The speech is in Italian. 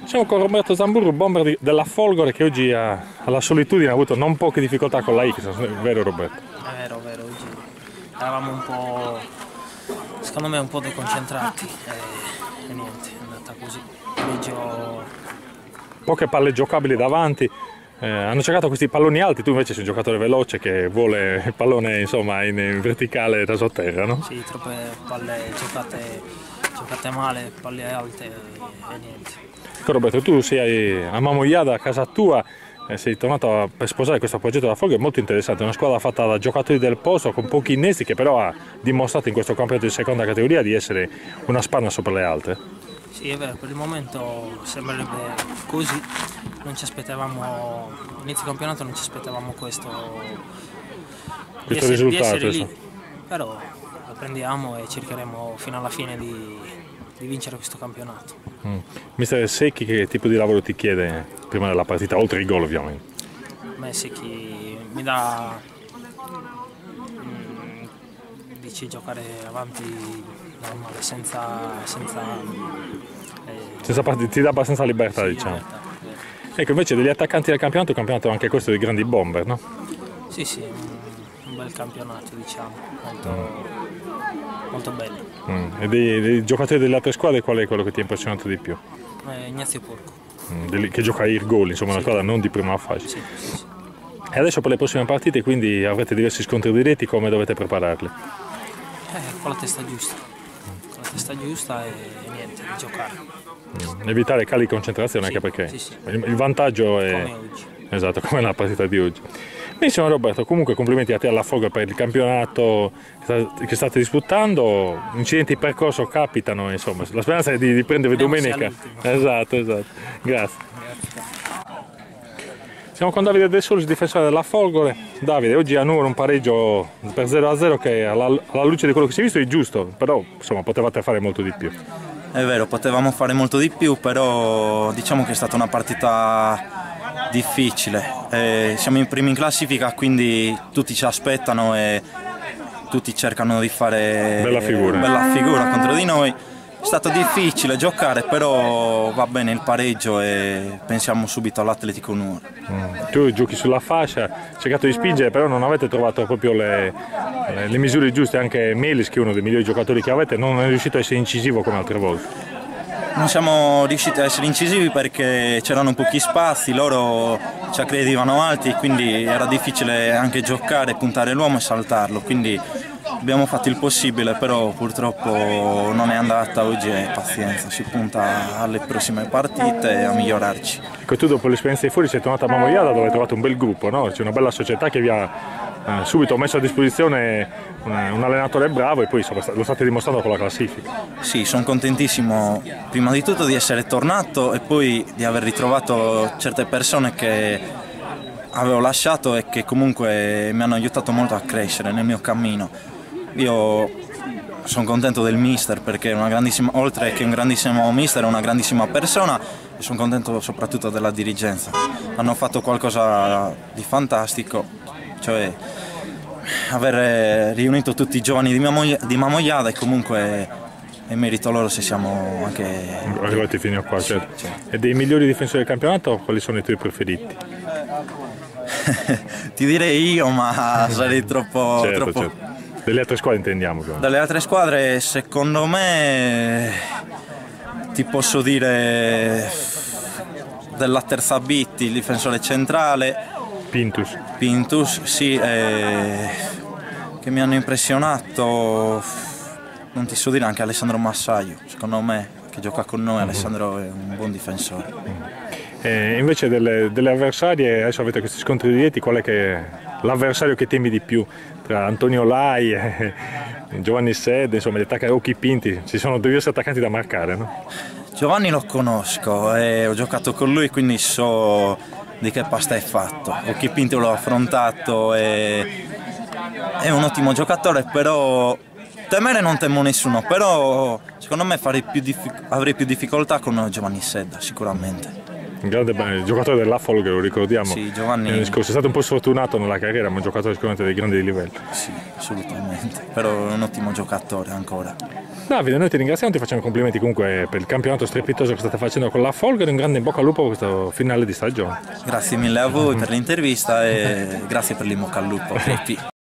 Siamo con Roberto Zamburu, bomber della Folgore, che oggi alla solitudine ha avuto non poche difficoltà con la X, vero Roberto? È vero, oggi eravamo un po', secondo me un po' deconcentrati e niente, è andata così. Poche palle giocabili davanti, hanno cercato questi palloni alti, tu invece sei un giocatore veloce che vuole il pallone insomma in verticale da sotterra, no? Sì, troppe palle giocate male, palle alte e niente. Roberto, tu sei a Mamoiada, a casa tua, sei tornato per sposare questo progetto della Folgore, è molto interessante, una squadra fatta da giocatori del posto con pochi innesti che però ha dimostrato in questo campionato di seconda categoria di essere una spanna sopra le altre. Sì, è vero, per il momento sembrerebbe così, non ci aspettavamo, inizio campionato non ci aspettavamo questo risultato. Di essere lì, però lo prendiamo e cercheremo fino alla fine di vincere questo campionato. Mister Secchi, che tipo di lavoro ti chiede prima della partita, oltre i gol ovviamente? Secchi mi dà, dice giocare avanti normale, ti dà abbastanza libertà, sì, diciamo. Libertà. Ecco, invece degli attaccanti del campionato, il campionato è anche questo dei grandi bomber, no? Sì, un bel campionato, diciamo, molto bello. E dei giocatori delle altre squadre qual è quello che ti ha impressionato di più? Ignazio Porco. Che gioca a Irgoli, insomma, una squadra non di prima fascia. Sì. E adesso per le prossime partite quindi avrete diversi scontri diretti, come dovete prepararli? Con la testa giusta. Con la testa giusta e niente, giocare. Evitare cali di concentrazione, anche perché il vantaggio è come oggi. Esatto, come la partita di oggi. Benissimo Roberto, comunque complimenti a te e alla Folgore per il campionato che state disputando. Incidenti di percorso capitano, insomma, la speranza è di prendere domenica. Esatto, grazie. Siamo con Davide De Solis, difensore della Folgore. Davide, oggi a Nuoro un pareggio per 0-0 che alla luce di quello che si è visto è giusto, però insomma potevate fare molto di più. È vero, potevamo fare molto di più, però diciamo che è stata una partita difficile. Siamo in primi in classifica, quindi tutti ci aspettano e tutti cercano di fare bella figura contro di noi. È stato difficile giocare, però va bene il pareggio e pensiamo subito all'Atletico Nuoro. Tu giochi sulla fascia, hai cercato di spingere, però non avete trovato proprio le misure giuste. Anche Melis, che è uno dei migliori giocatori che avete, non è riuscito a essere incisivo come altre volte. Non siamo riusciti a essere incisivi perché c'erano pochi spazi, loro ci aggredivano alti, quindi era difficile anche giocare, puntare l'uomo e saltarlo. Quindi abbiamo fatto il possibile, però purtroppo non è andata oggi e pazienza, si punta alle prossime partite e a migliorarci. Ecco, tu dopo l'esperienza di fuori sei tornato a Mamoiada, dove hai trovato un bel gruppo, no? C'è una bella società che vi ha subito messo a disposizione un allenatore bravo e poi lo state dimostrando con la classifica. Sì, sono contentissimo prima di tutto di essere tornato e poi di aver ritrovato certe persone che avevo lasciato e che comunque mi hanno aiutato molto a crescere nel mio cammino. Io sono contento del mister perché è una grandissima, oltre che un grandissimo mister, è una grandissima persona, e sono contento soprattutto della dirigenza. Hanno fatto qualcosa di fantastico, cioè aver riunito tutti i giovani di Mamoiada, e comunque è merito loro se siamo anche arrivati fino a qua. Certo. Sì. E dei migliori difensori del campionato, quali sono i tuoi preferiti? Ti direi io, ma sarei troppo... Certo. Delle altre squadre intendiamo. Dalle altre squadre, secondo me, ti posso dire della terza Bitti, il difensore centrale. Pintus, sì, che mi hanno impressionato. Non ti so dire, anche Alessandro Massaio, secondo me, che gioca con noi. Alessandro è un buon difensore. Invece delle avversarie, adesso avete questi scontri diretti, qual è che l'avversario che temi di più? Tra Antonio Lai e Giovanni Sed, insomma, gli attaccanti Occhi Pinti, ci sono diversi attaccanti da marcare, no? Giovanni lo conosco e ho giocato con lui, quindi so di che pasta è fatto. Occhi Pinti l'ho affrontato e è un ottimo giocatore, però temere non temo nessuno, però secondo me avrei più difficoltà con Giovanni Sed, sicuramente. Un grande giocatore della Folgore, lo ricordiamo. Sì, Giovanni è stato un po' sfortunato nella carriera, ma è un giocatore sicuramente di grandi livelli. Sì, assolutamente, però è un ottimo giocatore ancora. Davide, noi ti ringraziamo, ti facciamo complimenti comunque per il campionato strepitoso che state facendo con la Folgore, un grande in bocca al lupo per questo finale di stagione. Grazie mille a voi per l'intervista e grazie per l'in bocca al lupo.